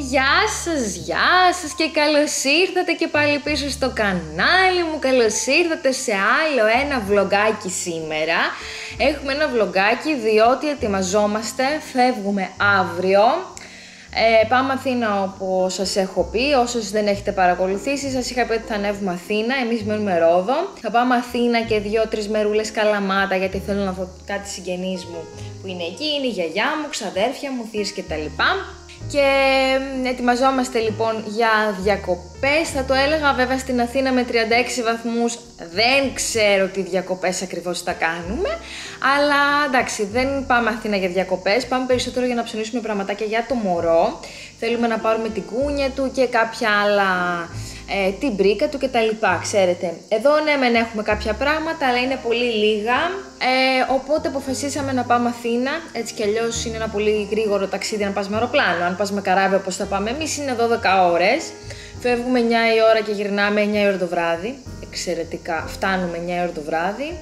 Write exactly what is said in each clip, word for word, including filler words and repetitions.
Γεια σας, γεια σας και καλώς ήρθατε και πάλι πίσω στο κανάλι μου. Καλώς ήρθατε σε άλλο ένα βλογκάκι σήμερα. Έχουμε ένα βλογκάκι διότι ετοιμαζόμαστε, φεύγουμε αύριο. Ε, πάμε Αθήνα όπως σας έχω πει, όσους δεν έχετε παρακολουθήσει σας είχα πει ότι θα ανέβουμε Αθήνα, εμείς μένουμε Ρόδο. Θα πάμε Αθήνα και δύο-τρεις μερούλες Καλαμάτα γιατί θέλω να δω κάτι συγγενείς μου που είναι εκεί, είναι η γιαγιά μου, ξαδέρφια μου, θείες κτλ. Και ετοιμαζόμαστε λοιπόν για διακοπές, θα το έλεγα βέβαια στην Αθήνα με τριάντα έξι βαθμούς, δεν ξέρω τι διακοπές ακριβώς θα κάνουμε, αλλά εντάξει δεν πάμε Αθήνα για διακοπές, πάμε περισσότερο για να ψωνίσουμε πραγματάκια για το μωρό, θέλουμε να πάρουμε την κούνια του και κάποια άλλα, ε, την μπρίκα του κτλ. Ξέρετε, εδώ ναι μεν έχουμε κάποια πράγματα αλλά είναι πολύ λίγα, ε, οπότε αποφασίσαμε να πάμε Αθήνα, έτσι κι αλλιώς είναι ένα πολύ γρήγορο ταξίδι αν πας με αεροπλάνο, αν πας με καράβι όπως θα πάμε εμείς είναι δώδεκα ώρες, φεύγουμε εννιά η ώρα και γυρνάμε εννιά η ώρα το βράδυ, εξαιρετικά, φτάνουμε εννιά η ώρα το βράδυ,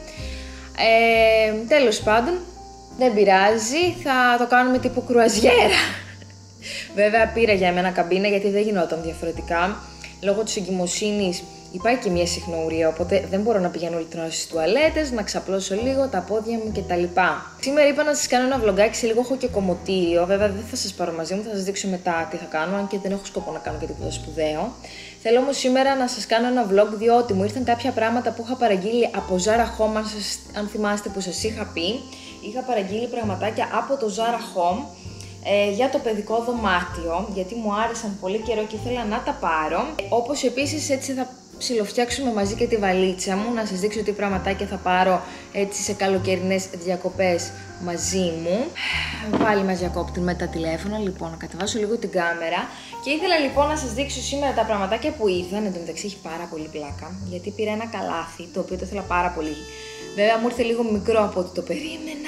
ε, τέλος πάντων δεν πειράζει, θα το κάνουμε τύπου κρουαζιέρα. Βέβαια πήρα για εμένα καμπίνα γιατί δεν γινόταν διαφορετικά. Λόγω της εγκυμοσύνης υπάρχει και μια συχνορία, οπότε δεν μπορώ να πηγαίνω όλη την ώρα στις τουαλέτες, να ξαπλώσω λίγο τα πόδια μου κτλ. Σήμερα είπα να σας κάνω ένα βλογκάκι, σε λίγο έχω και κομμωτήριο. Βέβαια δεν θα σας πάρω μαζί μου, θα σας δείξω μετά τι θα κάνω, αν και δεν έχω σκοπό να κάνω και τίποτα σπουδαίο. Θέλω όμως σήμερα να σας κάνω ένα vlog, διότι μου ήρθαν κάποια πράγματα που είχα παραγγείλει από Zara Home, αν, σας, αν θυμάστε που σας είχα πει. Είχα παραγγείλει πραγματάκια από το Zara Home. Ε, για το παιδικό δωμάτιο, γιατί μου άρεσαν πολύ καιρό και ήθελα να τα πάρω. Όπως επίσης έτσι θα ψιλοφτιάξουμε μαζί και τη βαλίτσα μου, να σας δείξω τι πραγματάκια θα πάρω έτσι σε καλοκαιρινές διακοπές μαζί μου. Πάλι μας διακόπτει με τα τηλέφωνα, λοιπόν να κατεβάσω λίγο την κάμερα. Και ήθελα λοιπόν να σας δείξω σήμερα τα πραγματάκια που ήρθαν, εν τω μεταξύ έχει πάρα πολύ πλάκα, γιατί πήρα ένα καλάθι, το οποίο το ήθελα πάρα πολύ. Βέβαια μου ήρθε λίγο μικρό από ό,τι το περίμενα.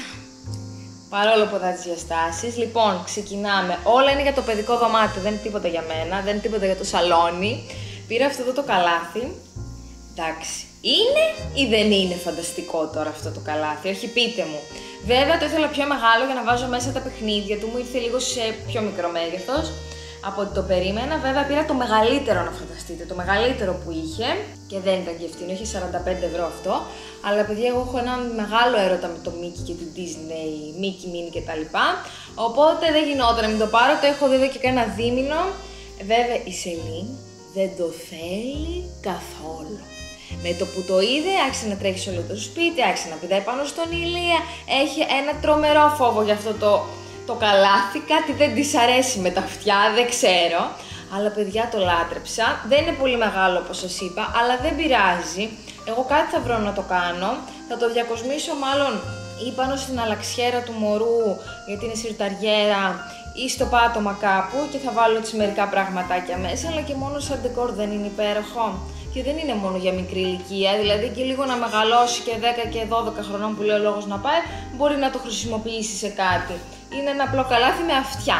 Παρόλο που θα τις διαστάσεις. Λοιπόν, ξεκινάμε. Όλα είναι για το παιδικό δωμάτιο, δεν είναι τίποτα για μένα, δεν είναι τίποτα για το σαλόνι. Πήρα αυτό εδώ το καλάθι. Εντάξει, είναι ή δεν είναι φανταστικό τώρα αυτό το καλάθι, όχι πείτε μου. Βέβαια το ήθελα πιο μεγάλο για να βάζω μέσα τα παιχνίδια του, μου ήρθε λίγο σε πιο μικρό μέγεθος από ό,τι το περίμενα. Βέβαια πήρα το μεγαλύτερο, να φανταστείτε, το μεγαλύτερο που είχε και δεν ήταν και ευθύνο, είχε σαράντα πέντε ευρώ αυτό. Αλλά παιδιά, εγώ έχω έναν μεγάλο έρωτα με το Mickey και την Disney, Mickey, Minnie κτλ. Οπότε δεν γινόταν να μην το πάρω, το έχω δει εδώ και κάνα δίμηνο. Βέβαια η Σελήν δεν το θέλει καθόλου. Με το που το είδε, άρχισε να τρέχει σε όλο το σπίτι, άρχισε να πηδάει πάνω στον Ηλία. Έχει ένα τρομερό φόβο για αυτό το, το καλάθι, κάτι δεν της αρέσει με τα αυτιά, δεν ξέρω. Αλλά παιδιά το λάτρεψα, δεν είναι πολύ μεγάλο όπως σας είπα, αλλά δεν πειράζει. Εγώ κάτι θα βρω να το κάνω, θα το διακοσμήσω μάλλον ή πάνω στην αλαξιέρα του μωρού, γιατί είναι σιρταριέρα, ή στο πάτωμα κάπου και θα βάλω έτσι μερικά πραγματάκια μέσα, αλλά και μόνο σαν ντεκόρ δεν είναι υπέροχο. Και δεν είναι μόνο για μικρή ηλικία, δηλαδή και λίγο να μεγαλώσει και δέκα και δώδεκα χρονών που λέει ο λόγος να πάει, μπορεί να το χρησιμοποιήσει σε κάτι. Είναι ένα απλό καλάθι με αυτιά.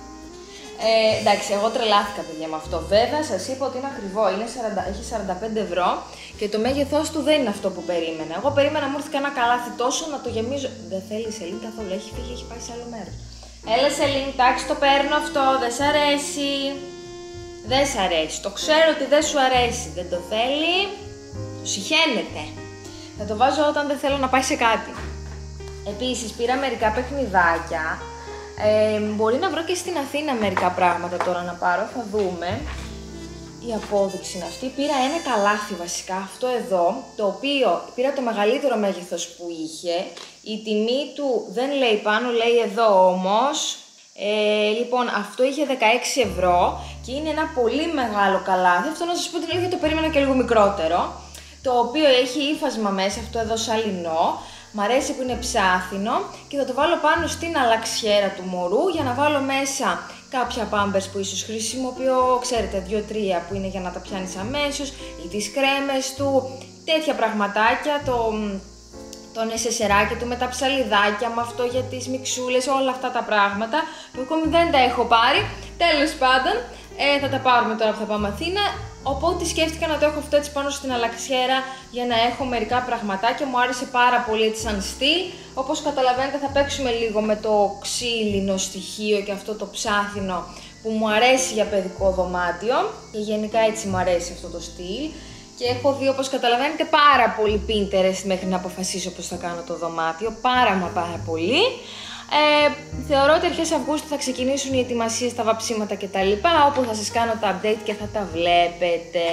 Ε, εντάξει, εγώ τρελάθηκα παιδιά με αυτό. Βέβαια, σας είπα ότι είναι ακριβό, είναι σαράντα, έχει σαράντα πέντε ευρώ και το μέγεθός του δεν είναι αυτό που περίμενα. Εγώ περίμενα μου ήρθε ένα καλάθι τόσο να το γεμίζω. Δεν θέλει η Σελήν καθόλου, έχει φύγει, έχει πάει σε άλλο μέρος. Έλα Σελήν, εντάξει, το παίρνω αυτό, δεν σ' αρέσει. Δεν σ' αρέσει, το ξέρω ότι δεν σου αρέσει. Δεν το θέλει, το συχαίνεται. Θα το βάζω όταν δεν θέλω να πάει σε κάτι. Επίσης, πήρα μερικά παιχνιδάκια. Ε, μπορεί να βρω και στην Αθήνα μερικά πράγματα τώρα να πάρω, θα δούμε. Η απόδειξη είναι αυτή. Πήρα ένα καλάθι βασικά, αυτό εδώ, το οποίο πήρα το μεγαλύτερο μέγεθος που είχε. Η τιμή του δεν λέει πάνω, λέει εδώ όμως. Ε, λοιπόν, αυτό είχε δεκαέξι ευρώ και είναι ένα πολύ μεγάλο καλάθι. Αυτό να σας πω την αλήθεια, το περίμενα και λίγο μικρότερο. Το οποίο έχει ύφασμα μέσα, αυτό εδώ σαλινό. Μ' αρέσει που είναι ψάθινο και θα το βάλω πάνω στην αλαξιέρα του μωρού για να βάλω μέσα κάποια πάμπερς που ίσως χρησιμοποιώ, ξέρετε, δύο τρία που είναι για να τα πιάνεις αμέσως, ή τις κρέμες του, τέτοια πραγματάκια, το, το νεσεσεράκι του με τα ψαλιδάκια, με αυτό για τις μιξούλες, όλα αυτά τα πράγματα που ακόμη δεν τα έχω πάρει. Τέλος πάντων, ε, θα τα πάρουμε τώρα που θα πάμε Αθήνα. Οπότε σκέφτηκα να το έχω αυτό έτσι πάνω στην αλαξιέρα για να έχω μερικά πραγματάκια. Μου άρεσε πάρα πολύ έτσι σαν στυλ. Όπως καταλαβαίνετε θα παίξουμε λίγο με το ξύλινο στοιχείο και αυτό το ψάθινο που μου αρέσει για παιδικό δωμάτιο και γενικά έτσι μου αρέσει αυτό το στυλ. Και έχω δει, όπως καταλαβαίνετε, πάρα πολύ Pinterest μέχρι να αποφασίσω πώς θα κάνω το δωμάτιο, πάρα μα πάρα πολύ. Ε, θεωρώ ότι αρχές Αυγούστου θα ξεκινήσουν οι ετοιμασίες, τα βαψίματα κτλ, όπου θα σας κάνω τα update και θα τα βλέπετε.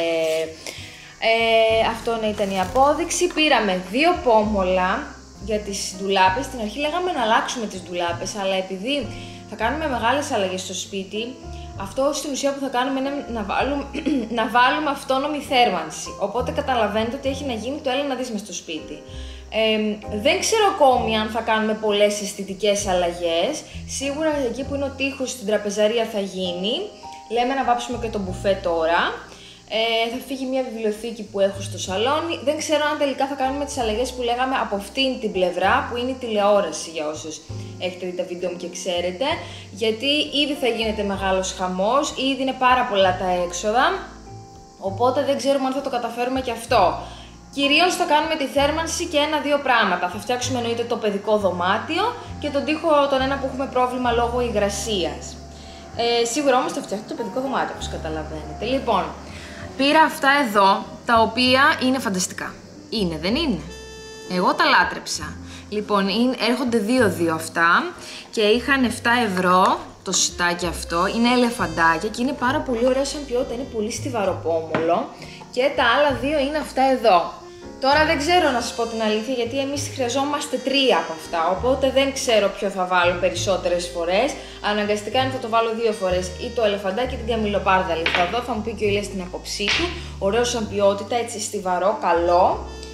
Ε, αυτό να ήταν η απόδειξη. Πήραμε δύο πόμολα για τις ντουλάπες. Στην αρχή λέγαμε να αλλάξουμε τις ντουλάπες, αλλά επειδή θα κάνουμε μεγάλες αλλαγές στο σπίτι, αυτό στην ουσία που θα κάνουμε είναι να βάλουμε, να βάλουμε αυτόνομη θέρμανση. Οπότε καταλαβαίνετε ότι έχει να γίνει το έλα να δεις μες στο σπίτι. Ε, δεν ξέρω ακόμη αν θα κάνουμε πολλές αισθητικές αλλαγές. Σίγουρα εκεί που είναι ο τοίχος στην τραπεζαρία θα γίνει. Λέμε να βάψουμε και το μπουφέ τώρα. Ε, θα φύγει μια βιβλιοθήκη που έχω στο σαλόνι. Δεν ξέρω αν τελικά θα κάνουμε τις αλλαγές που λέγαμε από αυτήν την πλευρά που είναι η τηλεόραση, για όσους έχετε δει τα βίντεο μου και ξέρετε. Γιατί ήδη θα γίνεται μεγάλος χαμός, ήδη είναι πάρα πολλά τα έξοδα. Οπότε δεν ξέρουμε αν θα το καταφέρουμε και αυτό. Κυρίως θα κάνουμε τη θέρμανση και ένα-δύο πράγματα. Θα φτιάξουμε εννοείται το παιδικό δωμάτιο και τον τοίχο τον ένα που έχουμε πρόβλημα λόγω υγρασίας. Ε, σίγουρα όμως θα φτιάξουμε το παιδικό δωμάτιο, όπως καταλαβαίνετε. Λοιπόν, πήρα αυτά εδώ, τα οποία είναι φανταστικά. Είναι, δεν είναι? Εγώ τα λάτρεψα. Λοιπόν, είναι, έρχονται δύο-δύο αυτά και είχαν επτά ευρώ το σιτάκι αυτό. Είναι ελεφαντάκια και είναι πάρα πολύ ωραίο σαν ποιότητα, είναι πολύ στιβαρό πόμολο. Και τα άλλα δύο είναι αυτά εδώ. Τώρα δεν ξέρω να σας πω την αλήθεια, γιατί εμείς χρειαζόμαστε τρία από αυτά, οπότε δεν ξέρω ποιο θα βάλω περισσότερες φορές. Αναγκαστικά είναι θα το βάλω δύο φορές, ή το ελεφαντάκι ή την καμιλοπάρδαλη. Θα δω, θα μου πει και ο Ηλίας την άποψή του. Ωραίο σαν ποιότητα, έτσι στιβαρό, καλό.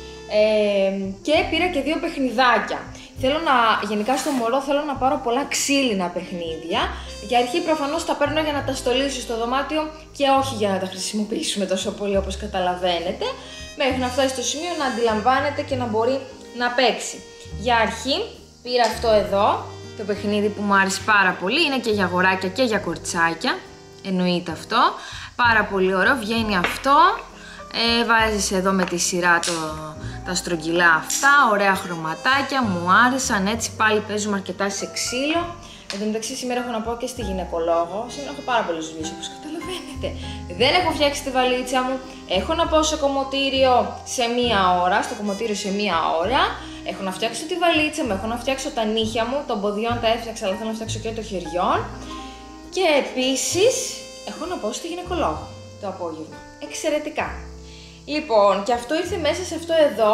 Ε, και πήρα και δύο παιχνιδάκια. Θέλω να, γενικά στο μωρό θέλω να πάρω πολλά ξύλινα παιχνίδια. Για αρχή προφανώς τα παίρνω για να τα στολίσω στο δωμάτιο και όχι για να τα χρησιμοποιήσουμε τόσο πολύ, όπως καταλαβαίνετε. Μέχρι να φτάσει στο σημείο να αντιλαμβάνεται και να μπορεί να παίξει. Για αρχή πήρα αυτό εδώ, το παιχνίδι που μου άρεσε πάρα πολύ. Είναι και για αγοράκια και για κοριτσάκια, εννοείται αυτό. Πάρα πολύ ωραίο, βγαίνει αυτό. Ε, βάζεις εδώ με τη σειρά το, τα στρογγυλά αυτά, ωραία χρωματάκια, μου άρεσαν, έτσι πάλι παίζουμε αρκετά σε ξύλο. Εν τω μεταξύ σήμερα έχω να πω και στη γυναικολόγο, σήμερα έχω πάρα πολλές δουλειές όπως καταλαβαίνετε. Δεν έχω φτιάξει τη βαλίτσα μου, έχω να πάω σε κομμωτήριο σε μία ώρα, στο κομμωτήριο σε μία ώρα. Έχω να φτιάξω τη βαλίτσα μου, έχω να φτιάξω τα νύχια μου, των ποδιών τα έφτιαξα, αλλά θέλω να φτιάξω και των χεριών. Και επίσης έχω να πάω στη γυναικολόγο το απόγευμα. Εξαιρετικά. Λοιπόν, και αυτό ήρθε μέσα σε αυτό εδώ,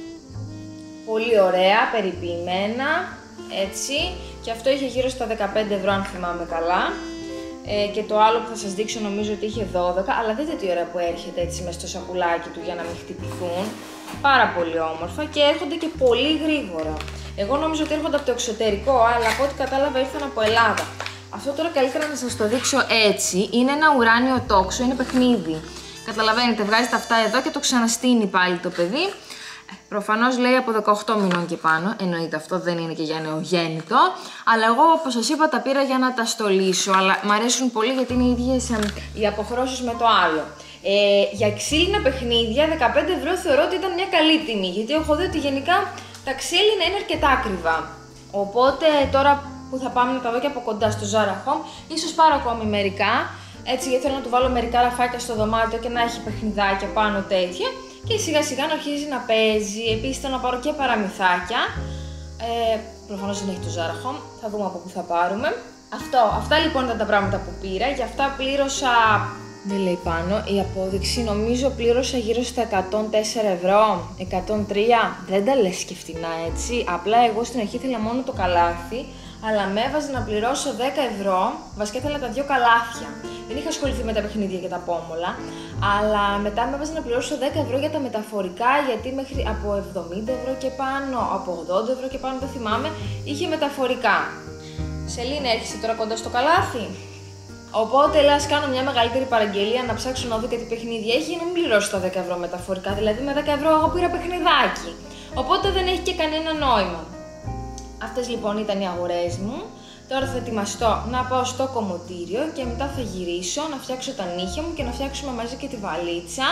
πολύ ωραία, περιποιημένα, έτσι, και αυτό είχε γύρω στα δεκαπέντε ευρώ αν θυμάμαι καλά, ε, και το άλλο που θα σας δείξω νομίζω ότι είχε δώδεκα, αλλά δείτε τι ώρα που έρχεται έτσι μες στο σακουλάκι του για να μην χτυπηθούν, πάρα πολύ όμορφα και έρχονται και πολύ γρήγορα. Εγώ νόμιζα ότι έρχονται από το εξωτερικό, αλλά από ό,τι κατάλαβα ήρθαν από Ελλάδα. Αυτό τώρα καλύτερα να σας το δείξω έτσι, είναι ένα ουράνιο τόξο, είναι παιχνίδι. Καταλαβαίνετε, βγάζει τα αυτά εδώ και το ξαναστείνει πάλι το παιδί. Προφανώς λέει από δεκαοκτώ μηνών και πάνω, εννοείται αυτό, δεν είναι και για νεογέννητο. Αλλά εγώ, όπως σας είπα, τα πήρα για να τα στολίσω, αλλά μου αρέσουν πολύ γιατί είναι οι ίδιες οι αποχρώσεις με το άλλο. Ε, για ξύλινα παιχνίδια, δεκαπέντε ευρώ θεωρώ ότι ήταν μια καλή τιμή, γιατί έχω δει ότι γενικά τα ξύλινα είναι αρκετά ακριβά. Οπότε τώρα που θα πάμε να τα δω και από κοντά στο Zara Home, ίσως πάρω ακόμη μερικά. Έτσι, γιατί θέλω να του βάλω μερικά ραφάκια στο δωμάτιο και να έχει παιχνιδάκια πάνω τέτοια. Και σιγά σιγά να αρχίζει να παίζει. Επίσης θέλω να πάρω και παραμυθάκια. Ε, προφανώς δεν έχει το Zara Home. Θα δούμε από πού θα πάρουμε. Αυτό, αυτά λοιπόν ήταν τα πράγματα που πήρα. Για αυτά πλήρωσα. Δεν λέει πάνω η απόδειξη. Νομίζω πλήρωσα γύρω στα εκατόν τέσσερα ευρώ. εκατόν τρία. Δεν τα λες και φτηνά έτσι. Απλά εγώ στην αρχή ήθελα μόνο το καλάθι. Αλλά με έβαζε να πληρώσω δέκα ευρώ, βασικά ήθελα τα δύο καλάθια. Δεν είχα ασχοληθεί με τα παιχνίδια και τα πόμολα, αλλά μετά με έβαζε να πληρώσω δέκα ευρώ για τα μεταφορικά, γιατί μέχρι από εβδομήντα ευρώ και πάνω, από ογδόντα ευρώ και πάνω, δεν θυμάμαι, είχε μεταφορικά. Σελίνα, έρχεσαι τώρα κοντά στο καλάθι. Οπότε λέω, ας κάνω μια μεγαλύτερη παραγγελία, να ψάξω να δω και τι παιχνίδια έχει, για να μην πληρώσω τα δέκα ευρώ μεταφορικά. Δηλαδή με δέκα ευρώ εγώ πήρα παιχνιδάκι. Οπότε δεν έχει και κανένα νόημα. Αυτές λοιπόν ήταν οι αγορές μου. Τώρα θα ετοιμαστώ να πάω στο κομμωτήριο και μετά θα γυρίσω να φτιάξω τα νύχια μου και να φτιάξουμε μαζί και τη βαλίτσα.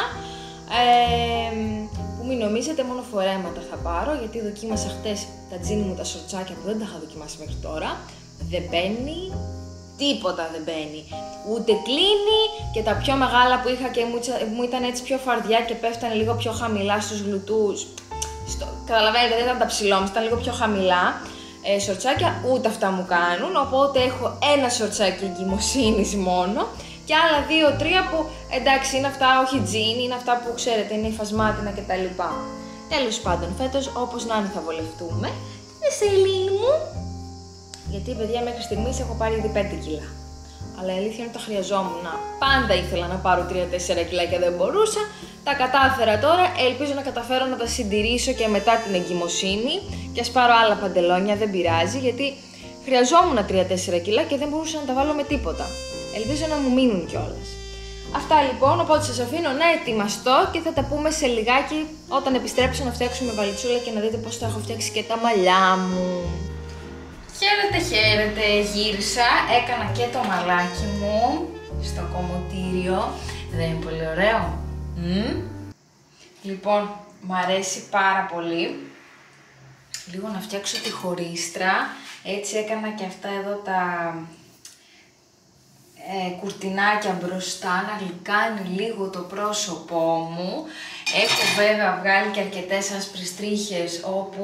Ε, που μην νομίζετε, μόνο φορέματα θα πάρω, γιατί δοκίμασα χτες τα τζίνι μου τα σορτσάκια που δεν τα είχα δοκιμάσει μέχρι τώρα. Δεν μπαίνει τίποτα δεν μπαίνει. Ούτε κλείνει και τα πιο μεγάλα που είχα και μου, μου ήταν έτσι πιο φαρδιά και πέφτανε λίγο πιο χαμηλά στους γλουτούς. Στο, καταλαβαίνετε, δεν ήταν τα ψηλόμυς, ήταν λίγο πιο χαμηλά. Ε, σορτσάκια ούτε αυτά μου κάνουν, οπότε έχω ένα σορτσάκι εγκυμοσύνης μόνο και άλλα δύο τρία που εντάξει είναι αυτά όχι τζιν, είναι αυτά που ξέρετε είναι υφασμάτινα κτλ. Τέλος πάντων, φέτος όπως να είναι θα βολευτούμε. Είναι σελήνη μου, γιατί παιδιά μέχρι στιγμής έχω πάρει ήδη πέντε κιλά. Αλλά η αλήθεια είναι ότι τα χρειαζόμουν. Πάντα ήθελα να πάρω τρία τέσσερα κιλά και δεν μπορούσα. Τα κατάφερα τώρα, ελπίζω να καταφέρω να τα συντηρήσω και μετά την εγκυμοσύνη. Και ας πάρω άλλα παντελόνια, δεν πειράζει, γιατί χρειαζόμουν τρία τέσσερα κιλά και δεν μπορούσα να τα βάλω με τίποτα. Ελπίζω να μου μείνουν κιόλας. Αυτά λοιπόν, οπότε σας αφήνω να ετοιμαστώ και θα τα πούμε σε λιγάκι όταν επιστρέψω να φτιάξουμε βαλιτσούλα και να δείτε πώς θα έχω φτιάξει και τα μαλλιά μου. Χαίρετε, χαίρετε, γύρισα, έκανα και το μαλάκι μου στο κομμωτήριο. Δεν είναι πολύ ωραίο? Mm? Λοιπόν, μου αρέσει πάρα πολύ. Λίγο να φτιάξω τη χωρίστρα, έτσι έκανα και αυτά εδώ τα ε, κουρτινάκια μπροστά, να γλυκάνει λίγο το πρόσωπό μου. Έχω βέβαια βγάλει και αρκετές άσπρες τρίχες όπου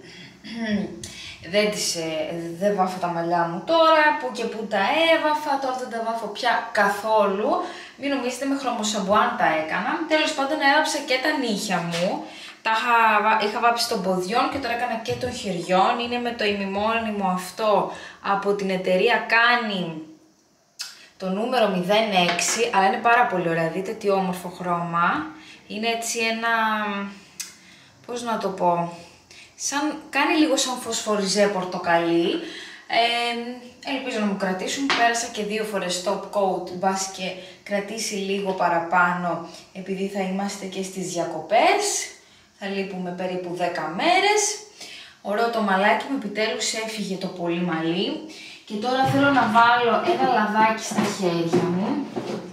δεν, τις, δεν βάφω τα μαλλιά μου τώρα, που και που τα έβαφα, τώρα δεν τα βάφω πια καθόλου. Μην νομίζετε με χρωμοσαμπουάν τα έκανα. Τέλος πάντων έβαψα και τα νύχια μου. Τα είχα, είχα βάψει των ποδιών και τώρα έκανα και των χεριών. Είναι με το ημιμόνιμο αυτό από την εταιρεία Κάνει, το νούμερο μηδέν έξι, αλλά είναι πάρα πολύ ωραία. Δείτε τι όμορφο χρώμα. Είναι έτσι ένα, πώς να το πω, σαν, κάνει λίγο σαν φωσφοριζέ πορτοκαλί. Ε, ελπίζω να μου κρατήσουν. Πέρασα και δύο φορές top coat, μπας και κρατήσει λίγο παραπάνω, επειδή θα είμαστε και στις διακοπές. Θα λείπουμε περίπου δέκα μέρες. Ωραίο το μαλάκι μου, επιτέλους έφυγε το πολύ μαλλί. Και τώρα θέλω να βάλω ένα λαδάκι στα χέρια μου,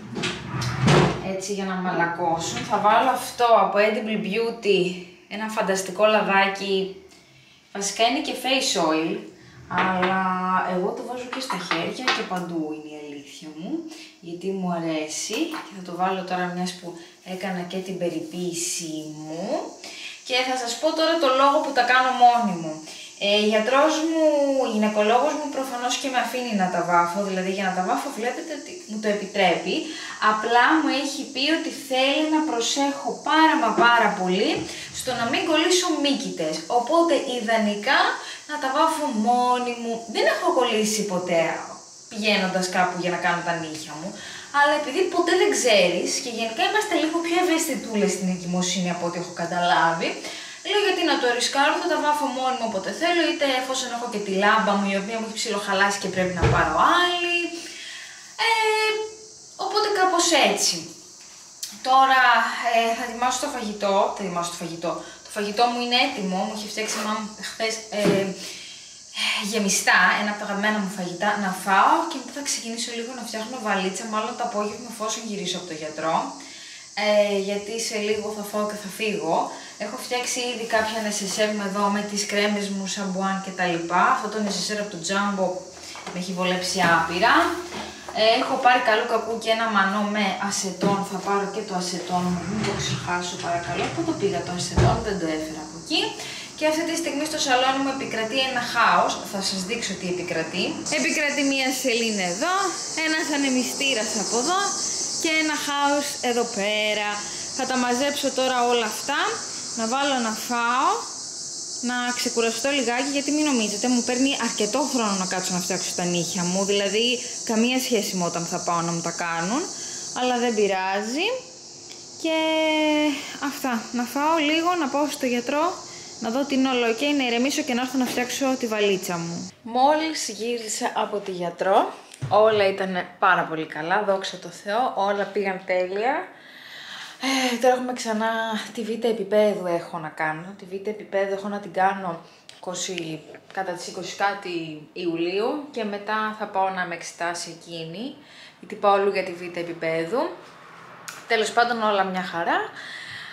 έτσι για να μαλακώσουν. Θα βάλω αυτό από Edible Beauty, ένα φανταστικό λαδάκι. Βασικά είναι και face oil, αλλά εγώ το βάζω και στα χέρια και παντού είναι η αλήθεια μου, γιατί μου αρέσει. Και θα το βάλω τώρα μιας που έκανα και την περιποίησή μου. Και θα σας πω τώρα το λόγο που τα κάνω μόνη μου. Ε, γιατρός μου, γυναικολόγος μου προφανώς και με αφήνει να τα βάφω, δηλαδή για να τα βάφω βλέπετε ότι μου το επιτρέπει. Απλά μου έχει πει ότι θέλει να προσέχω πάρα μα πάρα πολύ στο να μην κολλήσω μύκητες. Οπότε ιδανικά να τα βάφω μόνη μου. Δεν έχω κολλήσει ποτέ πηγαίνοντας κάπου για να κάνω τα νύχια μου. Αλλά επειδή ποτέ δεν ξέρεις και γενικά είμαστε λίγο πιο ευαισθητούλες στην εγκυμοσύνη από ό,τι έχω καταλάβει, λέω γιατί να το ρισκάρω, θα τα βάφω μόνη μου όποτε θέλω, είτε εφόσον έχω και τη λάμπα μου η οποία μου έχει ψιλοχαλάσει και πρέπει να πάρω άλλη. Ε, οπότε κάπως έτσι. Τώρα ε, θα ετοιμάσω το φαγητό, θα ετοιμάσω το φαγητό. Το φαγητό μου είναι έτοιμο, μου είχε φτιάξει μάμ χθες ε, γεμιστά, ένα από τα αγαπημένα μου φαγητά, να φάω και μετά θα ξεκινήσω λίγο να φτιάχνω βαλίτσα, μάλλον το απόγευμα εφόσον γυρίσω από το γιατρό. Ε, γιατί σε λίγο θα φάω και θα φύγω. Έχω φτιάξει ήδη κάποια νεσεσέρ εδώ με τις κρέμες μου, σαμπουάν και τα λοιπά. Αυτό το νεσεσέρ από το Jumbo με έχει βολέψει άπειρα. Ε, έχω πάρει καλού κακού και ένα μανό με ασετόν. Θα πάρω και το ασετόν μου, μην το ξεχάσω παρακαλώ. Πού το πήγα το ασετόν, δεν το έφερα από εκεί. Και αυτή τη στιγμή στο σαλόνι μου επικρατεί ένα χάος. Θα σας δείξω τι επικρατεί. Επικρατεί μια σελήνη εδώ, ένας ανεμιστήρας από εδώ και ένα χάος εδώ πέρα. Θα τα μαζέψω τώρα όλα αυτά, να βάλω να φάω, να ξεκουραστώ λιγάκι, γιατί μην νομίζετε, μου παίρνει αρκετό χρόνο να κάτσω να φτιάξω τα νύχια μου, δηλαδή καμία σχέση με όταν θα πάω να μου τα κάνουν, αλλά δεν πειράζει. Και αυτά, να φάω λίγο, να πάω στο γιατρό, να δω την όλο ok, να ηρεμήσω και να έρθω να φτιάξω τη βαλίτσα μου. Μόλις γύρισα από τη γιατρό, όλα ήταν πάρα πολύ καλά, δόξα τω Θεώ, όλα πήγαν τέλεια. Ε, τώρα έχουμε ξανά τη β' επίπεδου έχω να κάνω, τη β' επίπεδου έχω να την κάνω είκοσι, κατά τις είκοσι κάτι Ιουλίου και μετά θα πάω να με εξετάσει εκείνη, γιατί πάω όλου για τη β' επίπεδου. Τέλος πάντων όλα μια χαρά.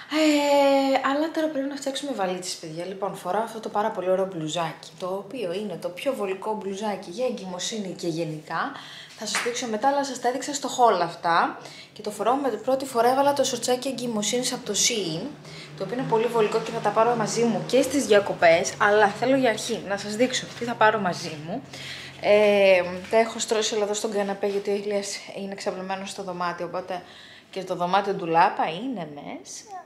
Ε, αλλά τώρα πρέπει να φτιάξουμε βαλίτσες, παιδιά. Λοιπόν, φοράω αυτό το πάρα πολύ ωραίο μπλουζάκι, το οποίο είναι το πιο βολικό μπλουζάκι για εγκυμοσύνη και γενικά. Θα σας δείξω μετά, αλλά σας τα έδειξα στο haul αυτά. Και το φοράω με την πρώτη φορά, έβαλα το σορτσάκι εγκυμοσύνης από το Shein, το οποίο είναι πολύ βολικό και θα τα πάρω μαζί μου και στις διακοπές. Αλλά θέλω για αρχή να σας δείξω τι θα πάρω μαζί μου. Ε, τα έχω στρώσει όλα εδώ στον καναπέ, γιατί ο Ηλίας είναι ξαπλωμένος στο δωμάτιο, οπότε και το δωμάτιο ντουλάπα είναι μέσα.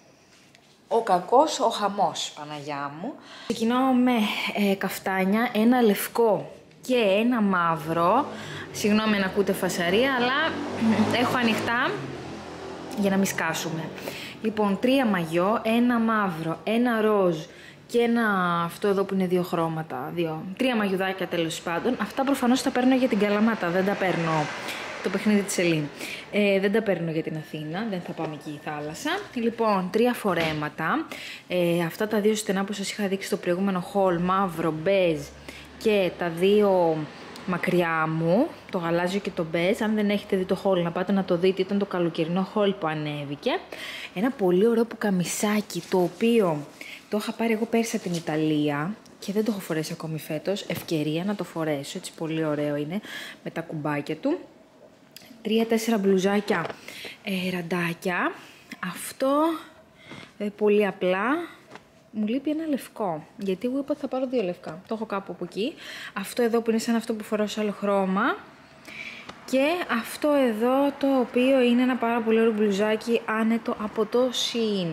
Ο κακός, ο χαμός, Παναγιά μου. Ξεκινάω με ε, καφτάνια, ένα λευκό και ένα μαύρο. Συγγνώμη αν ακούτε φασαρία, αλλά έχω ανοιχτά για να μην σκάσουμε. Λοιπόν, τρία μαγιό, ένα μαύρο, ένα ροζ και ένα αυτό εδώ που είναι δύο χρώματα. Δύο. Τρία μαγιουδάκια τέλος πάντων. Αυτά προφανώς τα παίρνω για την Καλαμάτα, δεν τα παίρνω. Το παιχνίδι της Ελίν. Ε, δεν τα παίρνω για την Αθήνα, δεν θα πάμε εκεί η θάλασσα. Λοιπόν, τρία φορέματα. Ε, αυτά τα δύο στενά που σας είχα δείξει στο προηγούμενο haul, μαύρο, μπέζ και τα δύο μακριά μου, το γαλάζιο και το μπέζ. Αν δεν έχετε δει το haul, να πάτε να το δείτε, ήταν το καλοκαιρινό haul που ανέβηκε. Ένα πολύ ωραίο πουκαμισάκι, το οποίο το είχα πάρει εγώ πέρσι από την Ιταλία και δεν το έχω φορέσει ακόμη φέτος. Ευκαιρία να το φορέσω, έτσι πολύ ωραίο είναι, με τα κουμπάκια του. Τρία-τέσσερα μπλουζάκια ε, ραντάκια. Αυτό ε, πολύ απλά. Μου λείπει ένα λευκό, γιατί εγώ είπα ότι θα πάρω δύο λευκά. Το έχω κάπου από εκεί. Αυτό εδώ που είναι σαν αυτό που φοράω σε άλλο χρώμα. Και αυτό εδώ το οποίο είναι ένα πάρα πολύ ωραίο μπλουζάκι άνετο από το Shein.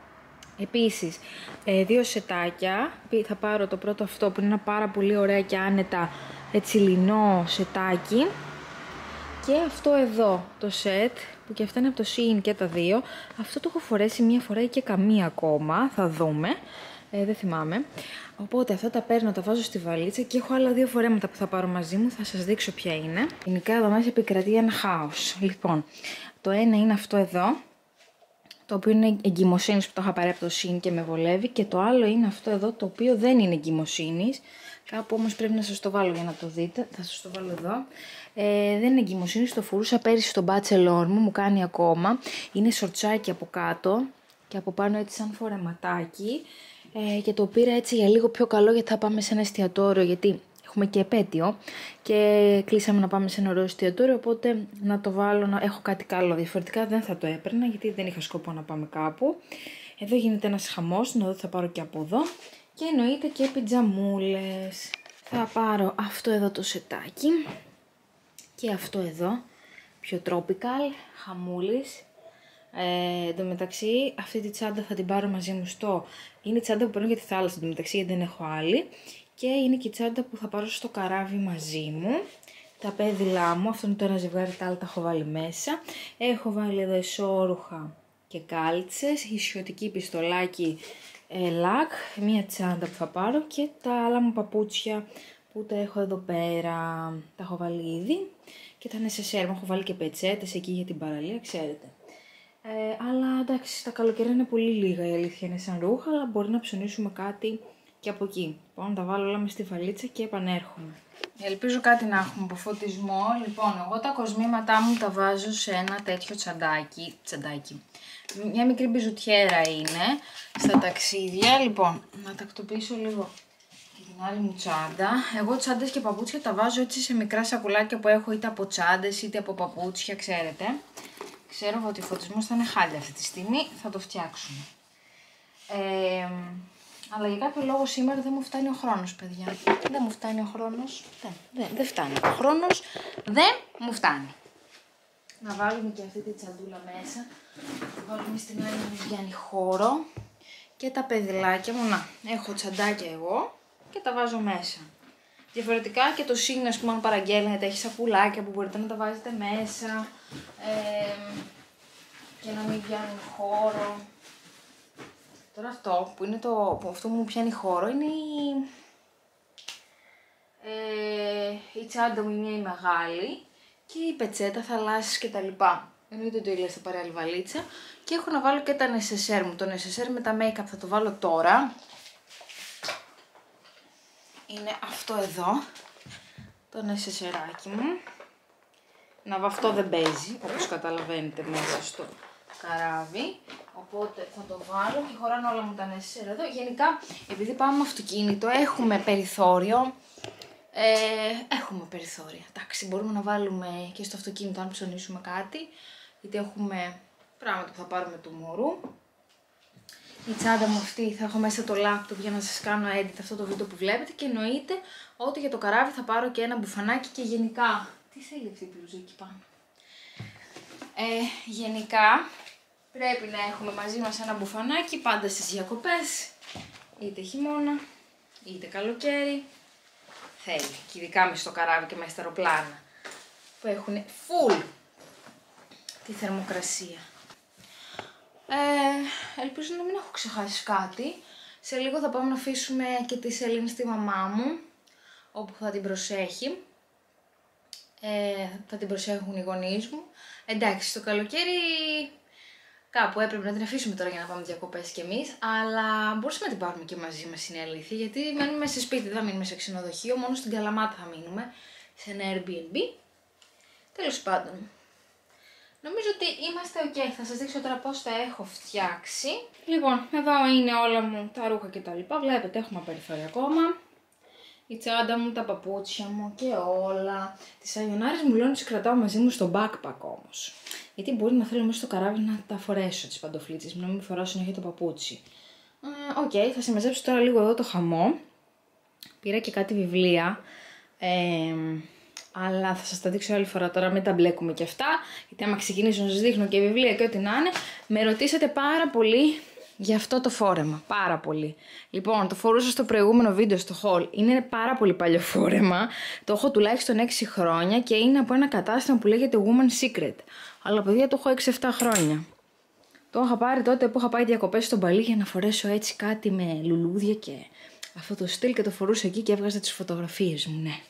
Επίσης, ε, δύο σετάκια. Θα πάρω το πρώτο αυτό που είναι ένα πάρα πολύ ωραία και άνετα έτσι λινό σετάκι. Και αυτό εδώ το σετ, που και αυτά είναι από το Shein και τα δύο. Αυτό το έχω φορέσει μία φορά ή και καμία ακόμα, θα δούμε. Ε, δεν θυμάμαι. Οπότε αυτά τα παίρνω, τα βάζω στη βαλίτσα και έχω άλλα δύο φορέματα που θα πάρω μαζί μου, θα σας δείξω ποια είναι. Γενικά εδώ μέσα επικρατεί ένα χάος. Λοιπόν, το ένα είναι αυτό εδώ, το οποίο είναι εγκυμοσύνης που το είχα πάρει από το Shein και με βολεύει. Και το άλλο είναι αυτό εδώ, το οποίο δεν είναι εγκυμοσύνης. Κάπου όμως πρέπει να σας το βάλω για να το δείτε. Θα σας το βάλω εδώ. Ε, δεν είναι εγκυμοσύνης, το φορούσα πέρυσι στο bachelor μου, μου κάνει ακόμα. Είναι σορτσάκι από κάτω και από πάνω έτσι σαν φορεματάκι. Ε, και το πήρα έτσι για λίγο πιο καλό, γιατί θα πάμε σε ένα εστιατόριο, γιατί έχουμε και επέτειο και κλείσαμε να πάμε σε ένα ωραίο εστιατόριο, οπότε να το βάλω, να έχω κάτι καλό. Διαφορετικά δεν θα το έπαιρνα, γιατί δεν είχα σκοπό να πάμε κάπου. Εδώ γίνεται ένας χαμός, να δω, θα πάρω και από εδώ. Και εννοείται και πιτζαμούλες. Θα πάρω αυτό εδώ το σετάκι και αυτό εδώ, πιο tropical, χαμούλης. Ε, εν τω μεταξύ, αυτή τη τσάντα θα την πάρω μαζί μου στο... Είναι η τσάντα που παίρνω για τη θάλασσα, εν τω μεταξύ, γιατί δεν έχω άλλη. Και είναι και η τσάντα που θα πάρω στο καράβι μαζί μου. Τα πέδιλά μου, αυτό είναι το ένα ζευγάρι, τα άλλα τα έχω βάλει μέσα. Έχω βάλει εδώ ισόρουχα και κάλτσες, ισιωτική πιστολάκι, ε, λακ, μία τσάντα που θα πάρω και τα άλλα μου παπούτσια που τα έχω εδώ πέρα. Τα έχω βάλει ήδη και τα νεσεσέρ μου, έχω βάλει και πετσέτες εκεί για την παραλία, ξέρετε. Ε, αλλά εντάξει, τα καλοκαιρία είναι πολύ λίγα, η αλήθεια είναι, σαν ρούχα, αλλά μπορεί να ψωνίσουμε κάτι και από εκεί. Πάω να τα βάλω όλα μες στη βαλίτσα και επανέρχομαι. Ελπίζω κάτι να έχουμε από φωτισμό. Λοιπόν, εγώ τα κοσμήματά μου τα βάζω σε ένα τέτοιο τσαντάκι. τσαντάκι. Μια μικρή μπιζουτιέρα είναι στα ταξίδια. Λοιπόν, να τακτοποιήσω λίγο την άλλη μου τσάντα. Εγώ τσάντες και παπούτσια τα βάζω έτσι σε μικρά σακουλάκια που έχω, είτε από τσάντες είτε από παπούτσια, ξέρετε. Ξέρω ότι ο φωτισμός θα είναι χάλια αυτή τη στιγμή, θα το φτιάξουμε. Ε, αλλά για κάποιο λόγο σήμερα δεν μου φτάνει ο χρόνος, παιδιά. Δεν μου φτάνει ο χρόνος. Δεν, δεν, δεν φτάνει. Ο χρόνος δεν μου φτάνει. Να βάλουμε και αυτή τη τσαντούλα μέσα. Να βάλουμε στην άλλη να μην βγαίνει χώρο. Και τα παιδιλάκια μου, να, έχω τσαντάκια εγώ και τα βάζω μέσα. Διαφορετικά και το Shein, ας πούμε, αν παραγγέλνετε, έχει σακουλάκια που μπορείτε να τα βάζετε μέσα ε, και να μην πιάνουν χώρο. Τώρα αυτό που είναι το, που αυτό που μου πιάνει χώρο είναι η, ε, η τσάντα μου, μια η μεγάλη και η πετσέτα, θαλάσσης και τα λοιπά. Εννοείται ότι ο Ηλίας θα πάρει άλλη βαλίτσα και έχω να βάλω και τα νεσεσέρ μου. Το νεσεσέρ με τα make-up θα το βάλω τώρα. Είναι αυτό εδώ, το νεσεσεράκι μου. Να αυτό δεν παίζει, όπως καταλαβαίνετε, μέσα στο καράβι. Οπότε θα το βάλω και χωράνε όλα μου τα νεσέρ εδώ. Γενικά, επειδή πάμε με αυτοκίνητο, έχουμε περιθώριο. Ε, έχουμε περιθώρια. Εντάξει, μπορούμε να βάλουμε και στο αυτοκίνητο αν ψωνίσουμε κάτι. Γιατί έχουμε πράγματα που θα πάρουμε του μωρού. Η τσάντα μου αυτή θα έχω μέσα το laptop για να σας κάνω edit αυτό το βίντεο που βλέπετε. Και εννοείται ότι για το καράβι θα πάρω και ένα μπουφανάκι και γενικά. Τι θέλει αυτή η μπλούζα εκεί πάνω. Ε, γενικά πρέπει να έχουμε μαζί μας ένα μπουφανάκι πάντα στις διακοπές. Είτε χειμώνα, είτε καλοκαίρι. Θέλει. Και ειδικά με στο καράβι και με στα αεροπλάνα που έχουν full τη θερμοκρασία. Ε, ελπίζω να μην έχω ξεχάσει κάτι. Σε λίγο θα πάμε να αφήσουμε και τη Σελήνη στη μαμά μου, όπου θα την προσέχει. Ε, θα την προσέχουν οι γονείς μου. Εντάξει, στο καλοκαίρι κάπου έπρεπε να την αφήσουμε τώρα για να πάμε διακοπές κι εμείς, αλλά μπορούσαμε να την πάρουμε και μαζί μας, είναι αλήθεια, γιατί μένουμε σε σπίτι, δεν θα μείνουμε σε ξενοδοχείο, μόνο στην Καλαμάτα θα μείνουμε, σε ένα Airbnb. Τέλος πάντων, νομίζω ότι είμαστε ok, θα σας δείξω τώρα πώς τα έχω φτιάξει. Λοιπόν, εδώ είναι όλα μου τα ρούχα και τα λοιπά, βλέπετε έχουμε περιθώρια ακόμα. Η τσάντα μου, τα παπούτσια μου και όλα. Τις αγιονάρες μου λέω να τις κρατάω μαζί μου στο backpack όμως. Γιατί μπορεί να θέλω μέσα στο καράβι να τα φορέσω τις παντοφλίτσες μου, να μην φοράω συνέχεια το παπούτσι. Οκ, okay, θα συμμαζέψω τώρα λίγο εδώ το χαμό. Πήρα και κάτι βιβλία. Ε, αλλά θα σας τα δείξω άλλη φορά τώρα, μην τα μπλέκουμε και αυτά. Γιατί άμα ξεκινήσω να σας δείχνω και βιβλία και ό,τι να είναι, με ρωτήσατε πάρα πολύ για αυτό το φόρεμα, πάρα πολύ. Λοιπόν, το φορούσα στο προηγούμενο βίντεο στο haul. Είναι πάρα πολύ παλιό φόρεμα. Το έχω τουλάχιστον έξι χρόνια και είναι από ένα κατάστημα που λέγεται Woman Secret. Αλλά παιδιά το έχω έξι εφτά χρόνια. Το είχα πάρει τότε που είχα πάει διακοπές στον Παλί για να φορέσω έτσι κάτι με λουλούδια και αυτό το στυλ και το φορούσα εκεί και έβγαζα τις φωτογραφίες μου, ναι.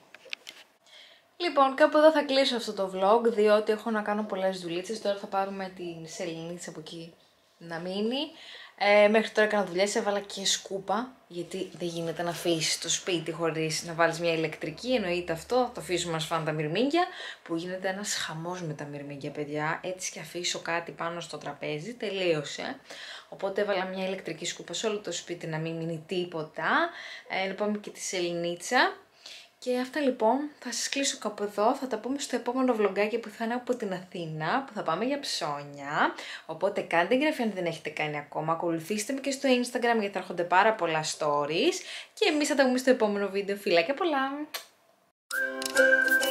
Λοιπόν, κάπου εδώ θα κλείσω αυτό το vlog, διότι έχω να κάνω πολλές δουλίτσες. Τώρα θα πάρουμε την Σεληνίτσα από εκεί να μείνει. Ε, μέχρι τώρα έκανα δουλειές, έβαλα και σκούπα, γιατί δεν γίνεται να αφήσει το σπίτι χωρίς να βάλεις μια ηλεκτρική. Εννοείται αυτό, το αφήσουμε να σφάνε τα μυρμήγκια, που γίνεται ένας χαμός με τα μυρμήγκια, παιδιά. Έτσι και αφήσω κάτι πάνω στο τραπέζι, τελείωσε. Οπότε έβαλα μια ηλεκτρική σκούπα σε όλο το σπίτι να μην μείνει τίποτα. Ε, να πάμε και τη Σεληνίτσα. Και αυτά λοιπόν, θα σας κλείσω κάπου εδώ, θα τα πούμε στο επόμενο vlogάκι που θα είναι από την Αθήνα, που θα πάμε για ψώνια. Οπότε κάντε εγγραφή αν δεν έχετε κάνει ακόμα, ακολουθήστε με και στο Instagram γιατί θα έρχονται πάρα πολλά stories. Και εμείς θα τα πούμε στο επόμενο βίντεο, φιλάκια πολλά!